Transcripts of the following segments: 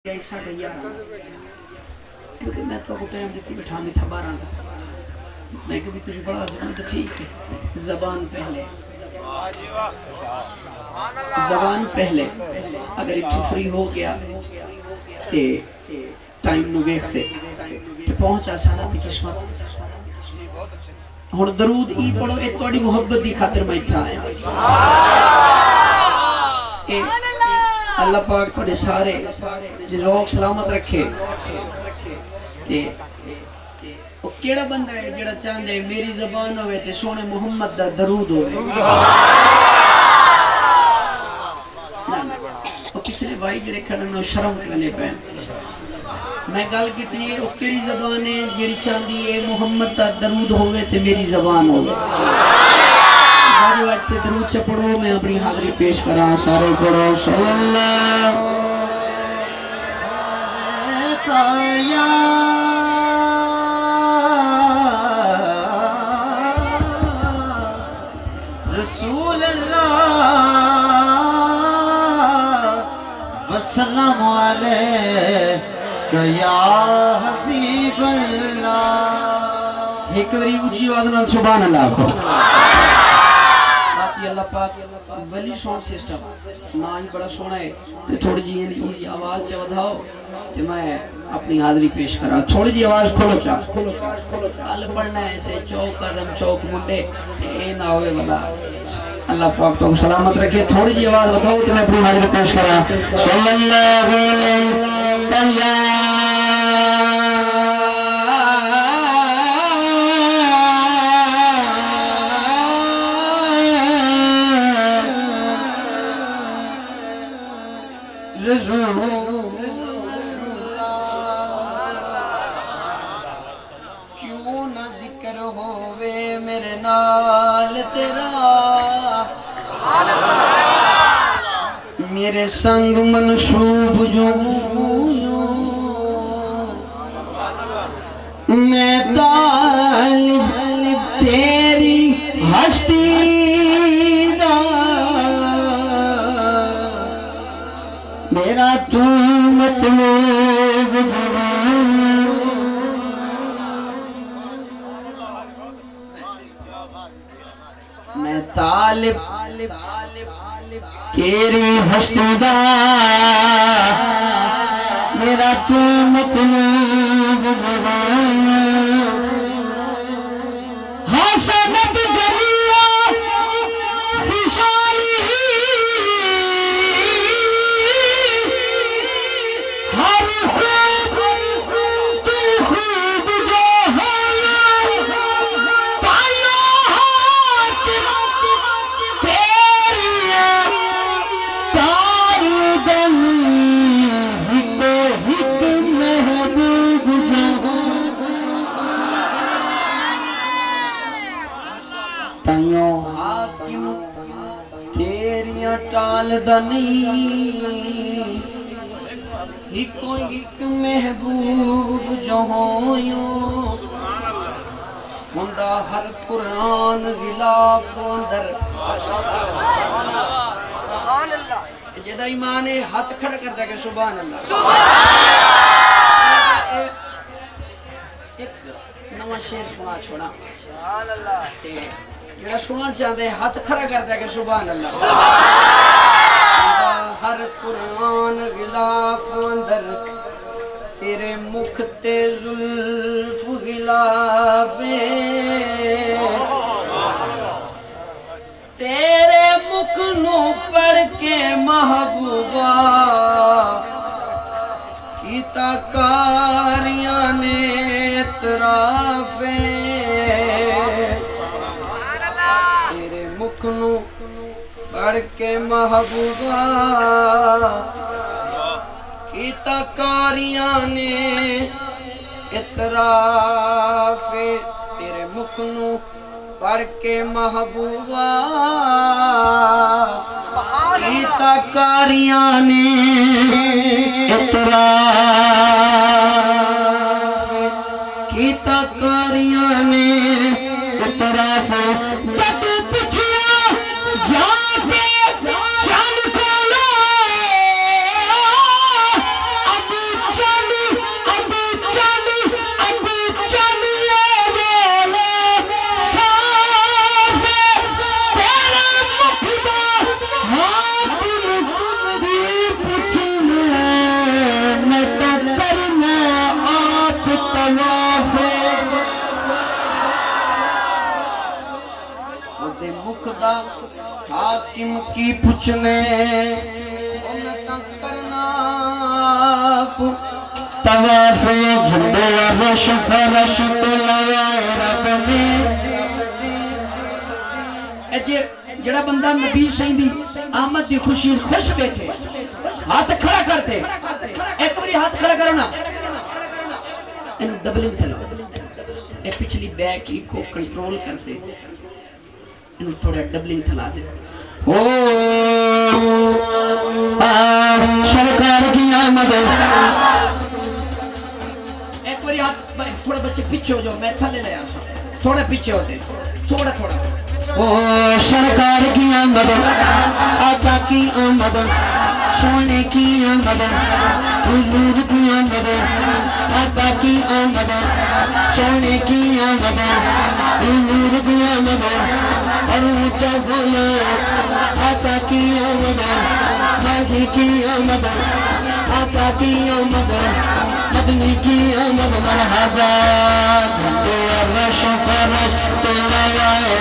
کیونکہ میں تو ٹائم دیتی بٹھا میں تھا 12 میں کبھی تجھے بڑا زبان تو ٹھیک ہے زبان پہلے اگر ایک فری ہو گیا تے ٹائم نو ویکھتے تے پہنچا سانا تے قسمت ہن درود ای پڑھو اے تہاڈی محبت دی خاطر میں اتھا آیا اللہ پاک تھوڑے سارے ذوق سلامت رکھے تے او کیڑا بندہ ہے جڑا چاہندے میری زبان ہوئے تے سونے محمد دا درود ہوئے او پچھلے بھائی جڑے کھڑے نے شرم کرنے پہ میں گل کیتی ہے او کیڑی زبان ہے جڑی چاہندی ہے محمد دا درود ہوئے تے میری زبان ہوئے سارے وقت درود چا پڑھو میں اپنی حاضری پیش کراں سارے پڑھو صلی اللہ علیہ رسول اللہ وسلم علیہ یا حبیب اللہ ایک بری اونچی آواز نال سبحان اللہ کو اللہ پاک ولی ساؤنڈ سسٹم نہ ہی بڑا سونا ہے تو تھوڑی جی یہ آواز چا ودھاؤ کہ میں اپنی حاضری پیش کرا تھوڑی جی آواز کھولو چا کل پڑھنا ہے ایسے چوک قدم چوک منڈے اے نہ ہوئے والا اللہ پاک تو سلامت رکھے تھوڑی جی آواز ودھاؤ تو میں اپنی حاضری پیش کرا صلی اللہ علیہ کیوں نہ ذکر ہووے میرے نال تیرا میرے سنگ منشوب جو میں طالب تیری ہستی میرا تو مطلوب میں طالب تیری ہستی دا میرا تو مطلوب حسنت جمیلہ خشالی ہر خوب تو خوب جو ہے پایا ہاتھ تیری تار دنی ہک محبوب جو تائیوں حاکم تیریاں ٹال دنی ہکو ہک محبوب جو ہویوں ہندہ ہر قرآن غلاف اندر جدہ ایمان ہاتھ کھڑا کرتا کہ سبحان اللہ ایک نواں شعر سنا چھوڑا جڑا سنا چاہتے ہاتھ کھڑا کرتا کہ سبحان اللہ ہر قرآن غلاف اندر تیرے مکھ تے زلف غلافے تیرے مکھ نو پڑھ کے محبوبہ کیتا کاریاں نے اطرافے تیرے مکھ نو پڑھ کے محبوبہ کیتا کاریاں نے اطراف تیرے مکھ نو پڑھ کے محبوبہ کیتا کاریاں نے اطراف کیتا کاریاں نے اطراف جب پچھیا جا کے چند کو لو اب حاکم کی پوچھنے کرنا طواف جھنڈے رش فرش لوائے رب نے جڑا بندہ نبی سائیں دی آمد دی خوشی خوش بیٹھے ہاتھ کھڑا کرتے ایک بری ہاتھ کھڑا کرنا ان ڈبلنگ کھڑا اے پچھلی بیک ہی کو کنٹرول کرتے ان تھوڑا ڈبلنگ تھلا دے سرکار کی آمد ایک بری ہاتھ تھوڑا بچے پیچھے ہو جاؤ میں تھلے لے آسا تھوڑا پیچھے ہوتے تھوڑا سرکار کی آمد آقا کی آمد سونے کی آمد حضور کی آمد آقا کی آمد سونے کی آمد حضور کی آمد اور اونچا بولا آقا کی آمد ماہی کی آمد آقا کی آمد مدنی کی آمد مرحبا جھنڈے رش فرش لوائے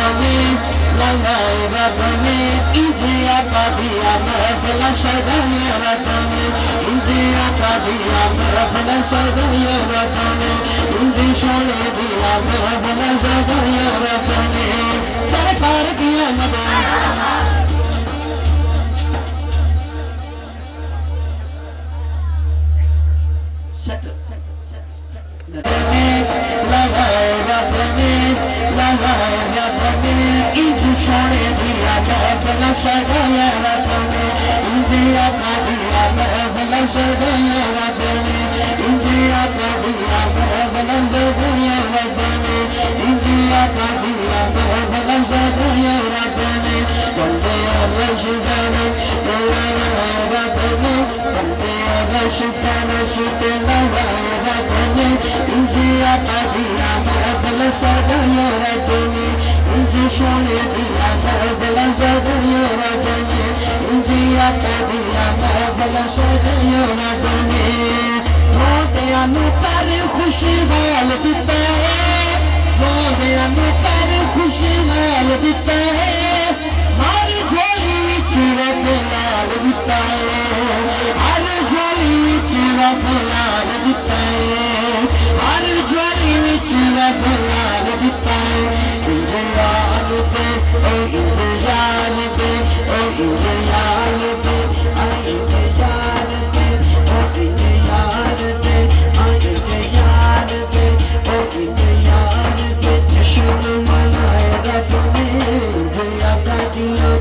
رب نے انجی آقا دیا محفل سجائے رب نے انجی آقا دیا محفل سجائے رب نے انجی سونے دیا محفل سجائے رب نے سرکار کی آمد لوائے رب نے انجی سونے دیا محفل سجائے رب نے انجی آقا دیا محفل سجائے رب نے انجی آقا دیا محفل سجائے رب نے انجی آقا دیا محفل سجائے رب نے بندے عرش فرش لوائے رب نے بندے عرش فرش لوائے رب نے انجی آقا دیا محفل سجائے رب نے انجی سونے دیا محفل سجائے رب نے انجی آقا دیا محفل سجائے رب نے روندیاں نوں پر خوشی حال دتا ہے روندیاں نوں پر خوشی حال دتا ہے ہر جھولی وچ رب لال دتا ہے ہر جھولی وچ رب لال دتا ہے ہر جھولی وچ رب لال دتا ہے انجیال دے او انجیال دے او انجیال دے انجیال دے او انجیال دے انجیال دے او انجیال دے جشن منائے رب نے انجیا کا دیا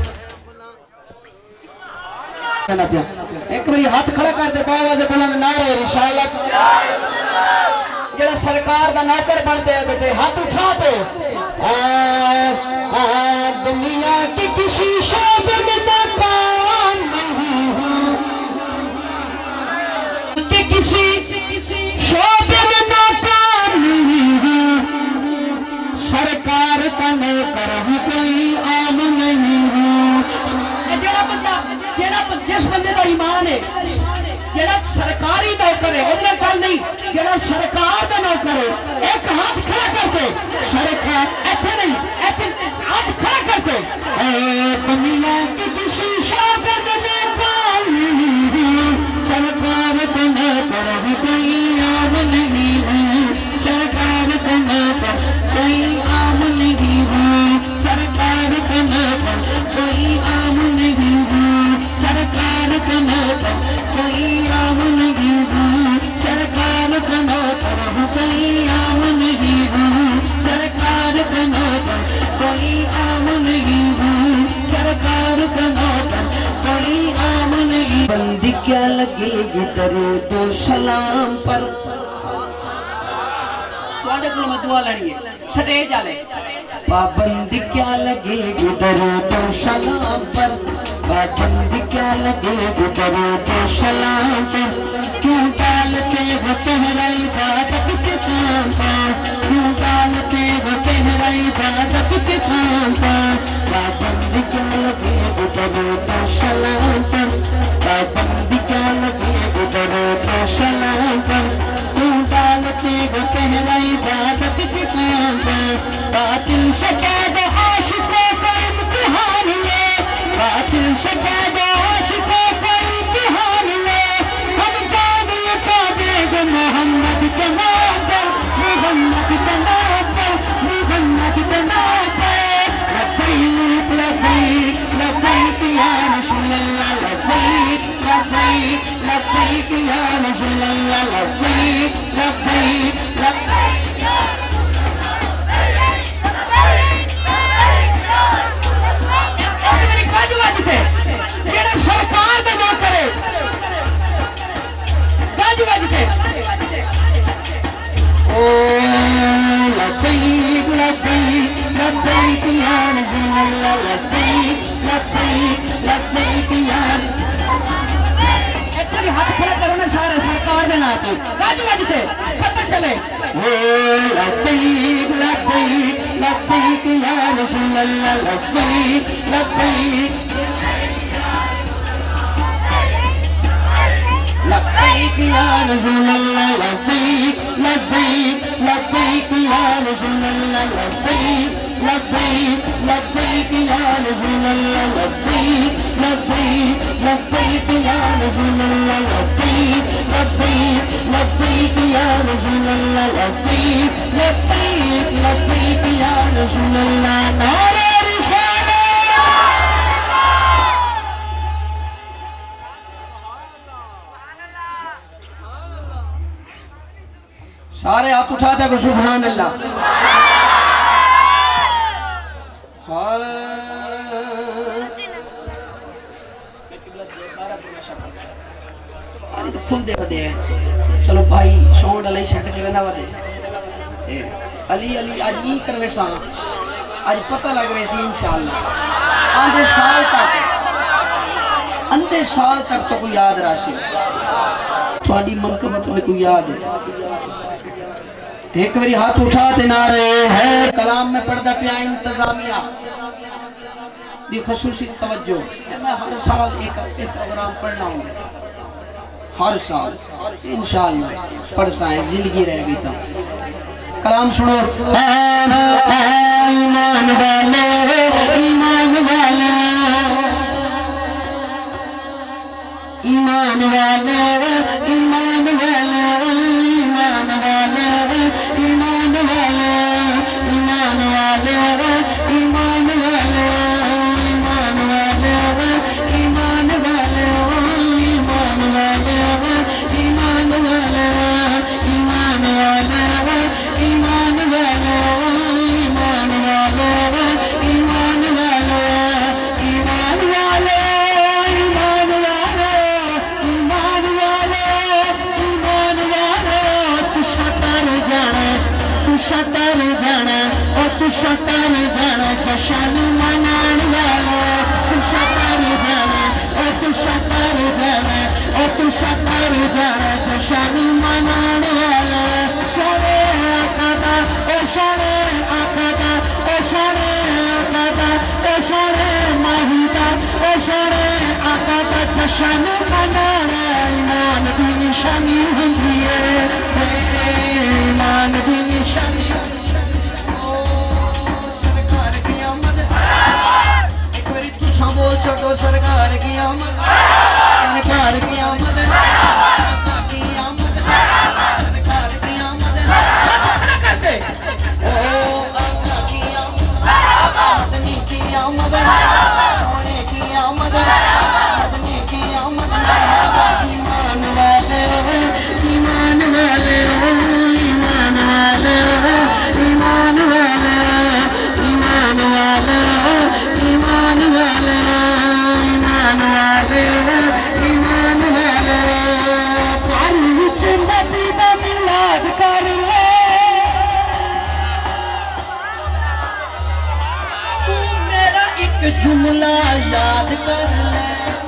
ایک بری ہاتھ کھڑا کر دے باواز بلند نعرہ رسالت جڑا سرکار دا نوکر بن دے بیٹے ہاتھ اٹھا دے دنیا کی کسی شعبے میں ناکام نہیں ہوں کہ کسی شعبے میں ناکام نہیں ہوں سرکار کا نوکر ہوں کوئی عام نہیں ہوں جس بندے دا ایمان ہے جڑا سرکاری نوکر ہے ادھر گل نہیں جڑا سرکار دا نوکر ہے ایک ہاتھ کھڑا کرتے سرکار ایتھے نہیں ایتھے ہاتھ کھڑا کرتے دنیا کی کسی شعبے میں ناکام نہیں ہوں سرکار کا نوکر ہوں کوئی عام نہیں ہوں سرکار کا نوکر کوئی عام نہیں ہوں سرکار کا نوکر کوئی عام نہیں ہوں سرکار کا نوکر کوئی عام نہیں ہوں سرکار کا نوکر کوئی عام نہیں ہوں سرکار کا نوکر کوئی عام نہیں ہوں سرکار کا نوکر کوئی عام نہیں بندی کیا لگے گی درود و سلام پر تواڈے کول میں دعا لڑی ہے سٹیج والے پابندی کیا لگے گی درود و سلام پر پابندی کیا لگے گی درود و سلام پر کیوں ڈالتے ہو تہرا عبادت کے کام پر کیوں ڈالتے ہو تہرا عبادت کے کام پر پابندی کیا لگے گی درود و سلام پر پابندی کیا لگے گی درود و سلام پر کیوں ڈالتے ہو تہرا عبادت کے کام پر باطل سے کہہ دو عاشقوں کا امتحان اللہ لبیک لبیک لبیک سرکار دے نہ کرے گج بجتے او لبیک لبیک لبیک یا رسول اللہ لبیک لبیک لبیک یا ایک باری ہاتھ کھڑا کرو نا سارے سرکار دے نہ تو گج بجتے پتہ چلے او لبیک لبیک لبیک یا رسول اللہ لبیک لبیک لبیک یا رسول اللہ لبیک لبیک لبیک یا رسول اللہ لبیک لبیک لبیک یا رسول اللہ لبیک لبیک لبیک یا رسول اللہ لبیک لبیک لبیک یا رسول اللہ لبیک لبیک لبیک یا رسول اللہ نعرہ سارے ہاتھ اٹھاتے ہیں سبحان اللہ کھل دے بدے ہیں چلو بھائی شونڈ علی شہٹ کے لینا بدے علی علی آج ای کروے ساں آج پتہ لگ رہے سی انشاءاللہ اندھے سال تک تو کوئی یاد راشی تھوڑی منقبت میں کوئی یاد ہے ایک باری ہاتھ اٹھاتے نہ رہے ہے کلام میں پڑھتا پیا انتظامیہ دی خصوصی توجہ میں ہر سال ایک پروگرام پڑھنا ہوں گا ہر سال انشاءاللہ پڑھ سائیں زندگی رہ گئی تھا کلام سنو ایمان والے ایمان والے ایمان والے ایمان والے ایمان والے ایمان والے ایمان والے ایمان والے ایمان والے ایمان والے ایمان والے ایمان والے ایمان والے ایمان والے ایمان والے ایمان والے ایمان والے شتر جانا او تو شتر جانا جشن منان والا تو شتر جانا او تو شتر جانا او تو شتر جانا جشن منان والا سونے آقا دا او سونے آقا دا او سونے آقا دا او سونے ماہیدہ او سونے آقا دا جشن منان ایمان بھی نشانی ہوندی ہے ایمان بھی نشانی چھوٹو سرکار کی آمد سرکار کی آمد آقا کی آمد سرکار کی آمد اپنا کرتے او آقا کی آمد مدنی کی آمد سونے کی آمد مدنی کی آمد ایمان والے ایمان والے ایمان والے ایمان والے ایمان والے ایمان والے ایمان والے تعلق نبی دا میلاد کر لے تو میرا ایک جملہ یاد کر لے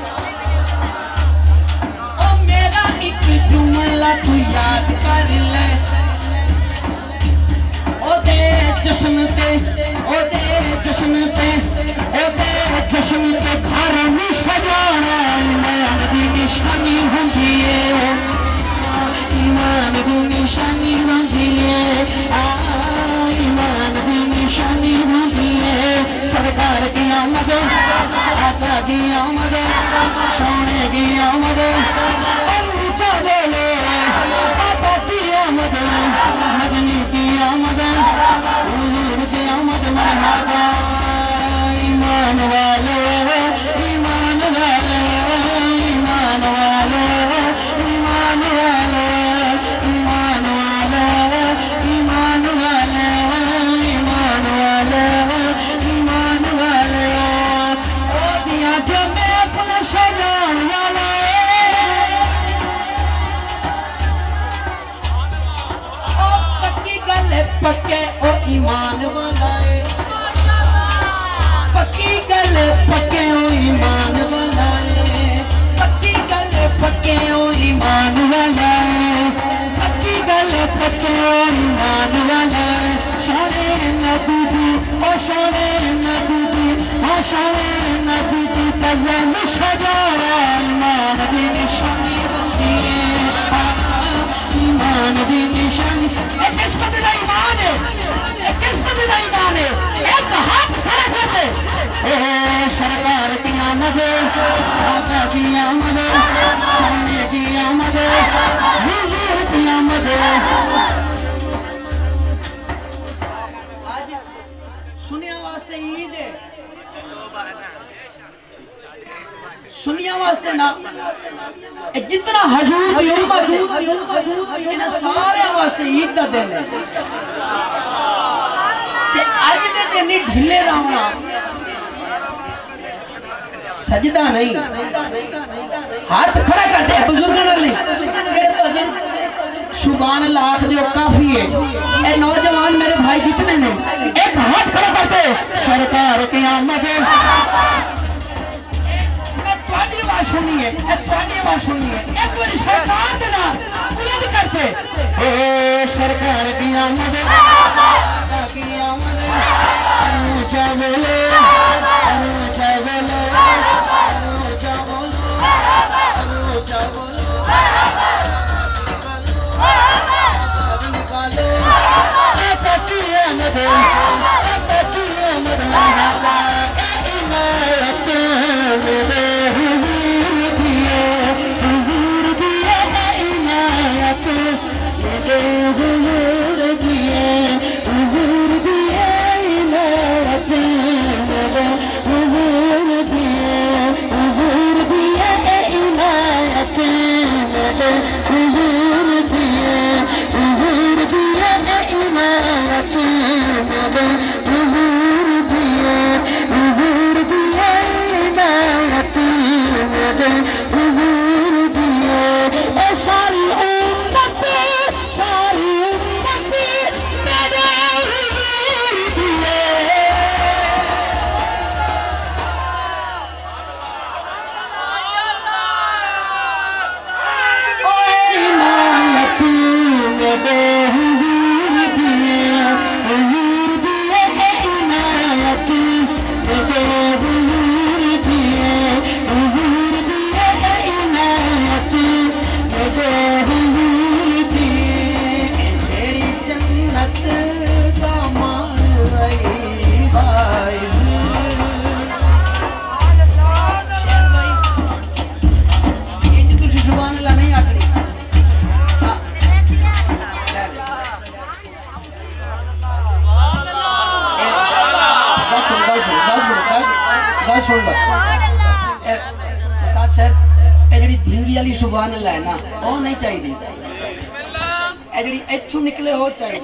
او میرا ایک جملہ تو یاد کر لے او دے جشن تے او دے جشن تے او دے جشن تے گھر میں سجانا ایمان دی نشانی ہوندی ہے ایمان دی نشانی ہوندی ہے ایمان دی نشانی ہوندی ہے سرکار کی آمد آقا کی آمد سونے کی آمد اونچا بولے آقا کی آمد مدنی کی آمد حضور کی آمد مرحبا ایمان والے ایمان والے ایمان والے ایمان والے پکے او ایمان والا ہے پکی گل پکے او ایمان والا ہے پکی گل پکے او ایمان والا ہے پکی گل پکے او ایمان والا ہے سونے نبی دی او سونے نبی دی او سونے نبی دی تزن سجارا ایمان دی نشانی بندی ایمان دی نشانی ایک قسمت دا ایمان ہے ایک قسمت دا ایمان ہے ایک ہاتھ کھڑا کر دے اے سرکار کی آمد آقا کی آمد سونے کی آمد حضور کی آمد آج سنیا واسطے عید ہے سنیا واسطے نا جتنا حضور کی امت ہے انہاں سارے واسطے عید دا دن ہے تے اج دے دن ڈھلے رہنا سجدہ نہیں ہاتھ کھڑا کرتے ہیں بزرگوں نے بزرگ سبحان اللہ آخ دیو کافی ہے اے نوجوان میرے بھائی جتنے نے ایک ہاتھ کھڑا کرتے سرکار کی آمد ہے تواڈی آواز سنیے تواڈی آواز سنیے ایک بار سرکار دے نال بلند کرتے اے سرکار کی آمد ہے کی آمد ہے اونچا بولے اونچا بولے اونچا بولو اونچا بولو نکالو اے پکی آمد ہے اے پکی آمد ہے عنایت میرے سبحان اللہ ہے نا وہ نہیں چاہیے اے جڑی ایتھوں نکلے ہو چاہیے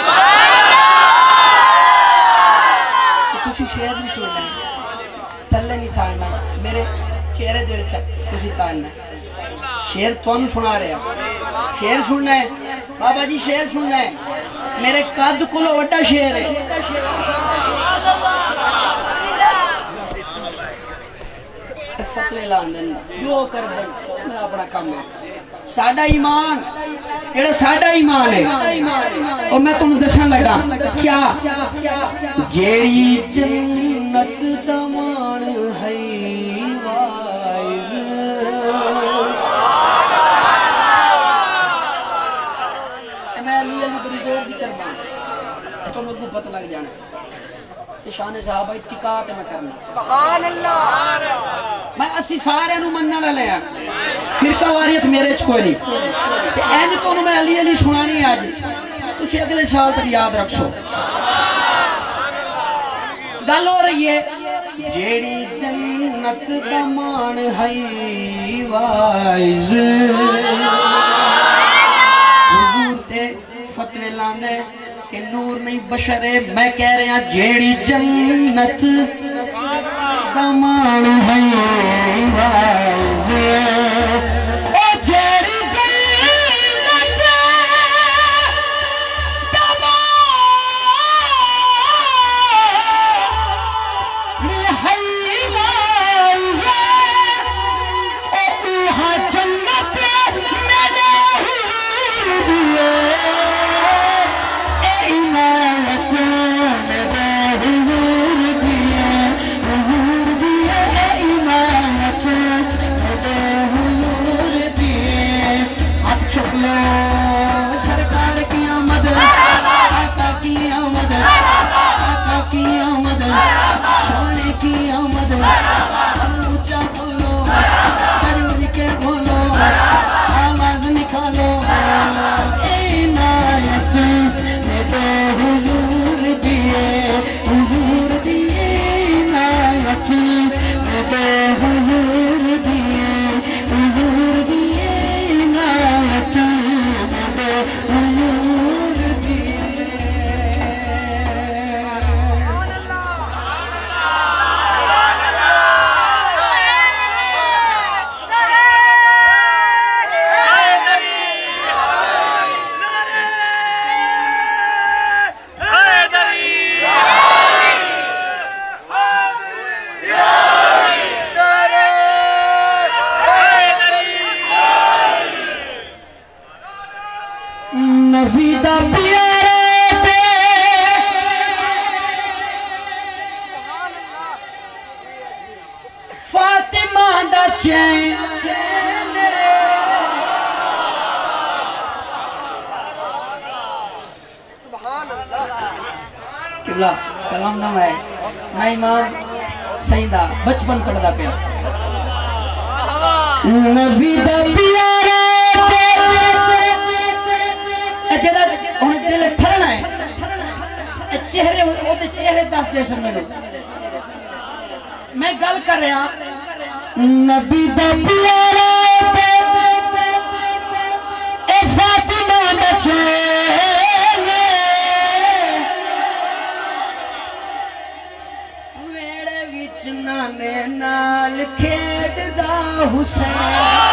تسی شعر بھی سننا تھلے نہیں تھاننا میرے چہرے دیر تسی تھاننا شعر تانوں سنا رہا شعر سننا ہے بابا جی شعر سننا ہے میرے قد کولوں وڈا شعر ہے فتوے لان دن جو کر دن میرا اپنا کام ہے ساڈا ایمان ایڑا ساڈا ایمان ہے اور میں تمہیں دسن لگا کیا جیڑی جنت دمان ہے وائز میں علی بری زور دی کرنا تو میں کو پتہ لگ جانا شان صحابہ اتقا تے میں کرنا سبحان اللہ میں اسی سارے نو منن والے ہیں فرقہ واریت میرے چ کوئی نہیں تے اینج تانوں میں علی علی سنانی اج تسی اگلے سال تک یاد رکھو گل ہو رہی ہے جیڑی جنت دا مان ہے وائز حضور تے فتوی لاندے کہ نور نہیں بشر ہے میں کہہ رہا جیڑی جنت دمان ہے وائز او جیڑی جنت دمان بولو سرکار کی آمد آقا کی آمد آقا کی آمد سونے کی آمد اونچا بولو درود کے بولو آواز نکالو عنایت میں حضور دیے عنایت میں حضور دیے عنایت میں حضور دیے نبی دا پیارے فاطمہ دا چین قبلہ کلام نام ہے میں امام سیدہ بچپن پڑھدا پیا نبی دا پیارے جڑا ہن دل ٹھرنا ہے چہرے او تے چہرے دس دے سن مینوں میں گل کر رہا نبی دا پیارا اے فاطمہ دا چین ویڑے وچ نانے نال کھیڈدا حسین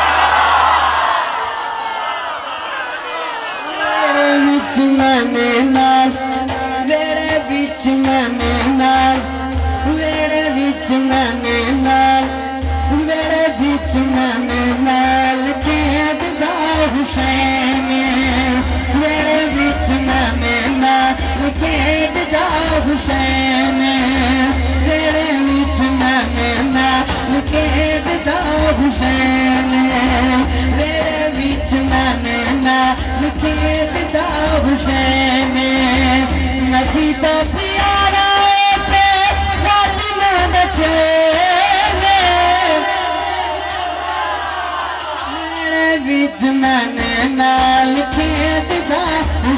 نانے نال ویڑے وچ نانے نال ویڑے وچ نانے نال ویڑے وچ نانے نال کھیڈدا حسین ویڑے وچ نانے نال کھیڈدا حسین ویڑے وچ نانے نال کھیڈدا حسین ویڑے وچ نانے نال کھیڈدا حسین نبی دا پیارا تے فاطمہ دا چین ویڑے وچ نانے نال کھیڈدا